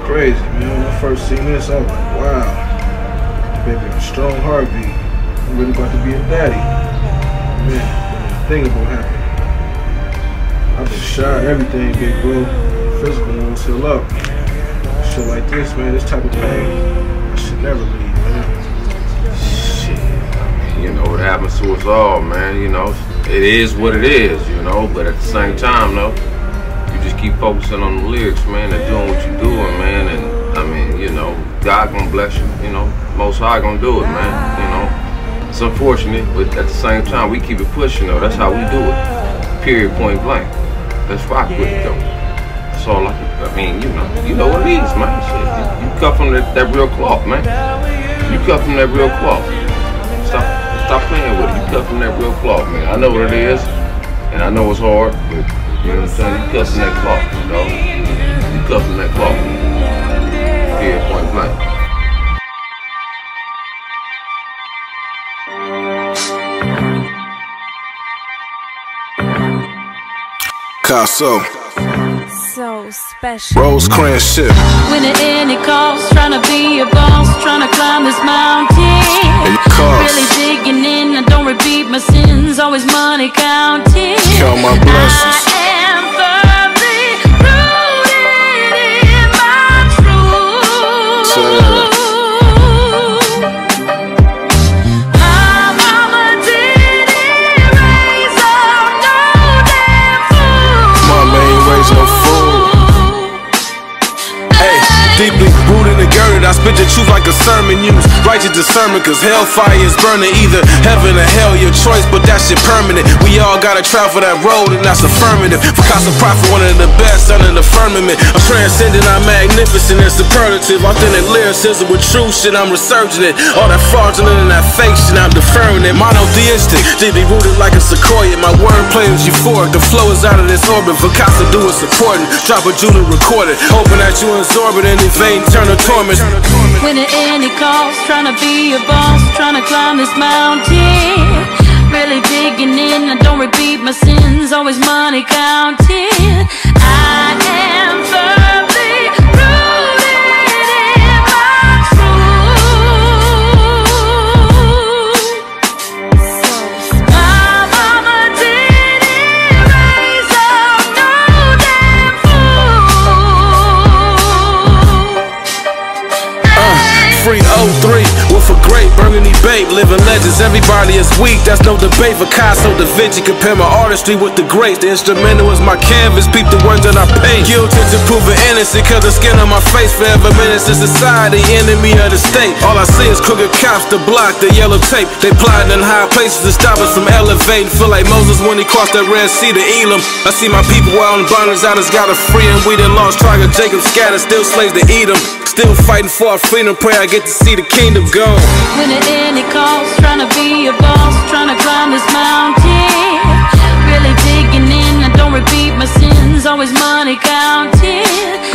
crazy, man. When I first seen this, I was like, wow. Baby, a strong heartbeat. I'm really about to be a daddy. Man, thing about happened. I've been shot and everything, big bro. Physical won't heal up. Shit like this, man, this type of pain, I should never leave, man. Shit. You know, it happens to us all, man. You know, it is what it is, you know, but at the same time, though, you just keep focusing on the lyrics, man, and doing what you're doing, man. And I mean, you know, God gonna bless you, you know, Most High gonna do it, man. You know, it's unfortunate, but at the same time, we keep it pushing, though. That's how we do it. Period, point blank. Let's rock with it, though. That's all I mean, you know what it is, man. Shit, you cut from that real cloth, man. You cut from that real cloth. Stop playing with it. You cut from that real cloth, man. I know what it is, and I know it's hard, but you know what I'm saying? You cut from that cloth, you know? You cut from that cloth. Period, point blank. Casso. So special. Rosecrans ship. When the enemy calls, trying to be a boss, trying to climb this mountain. Really digging in, I don't repeat my sins, always money counting. Count my blessings. I am firmly rooted in my truth. My mama didn't raise up no damn fool. Mama ain't raised no fool. Hey, deeply rooted and girded, I spit the truth like a sermon. Use righteous discernment, cause hellfire is burning. Either heaven or hell, your choice, but that shit permanent. We all gotta travel that road, and that's affirmative. For Casa Prophet, one of the best under the firmament. I'm transcendent, I'm magnificent and superlative. Authentic lyricism with true shit, I'm resurging it. All that fraudulent and that fake shit, I'm deferring it. Monotheistic, deeply rooted like a sequoia. My wordplay is euphoric, the flow is out of this orbit. For Casa do it supporting, drop a jewel and record it. Hoping that you absorb it and evade eternal torment. When the enemy calls, trying to be a boss, trying to climb this mountain. Really digging in, I don't repeat my sins, always money counting. I am firmly rooted in my truth. My mama didn't raise up no damn fool. Free 03 with a great burgundy babe, living legends. Everybody is weak, that's no debate. For Casso Da Vinci, compare my artistry with the greats. The instrumental is my canvas, peep the ones that I paint. Guilty to proving innocent, cause the skin on my face forever menace to society, enemy of the state. All I see is crooked cops, the block, the yellow tape. They plotting in high places to stop us from elevating. Feel like Moses when he crossed that Red Sea to Elam. I see my people out in bondage, I just gotta free them. We done lost track of Jacob scattered, still slaves to eat them. Still fighting for our freedom, pray I get to see the kingdom go. When the enemy calls, trying to be a boss, trying to climb this mountain. Really digging in, I don't repeat my sins, always money counting.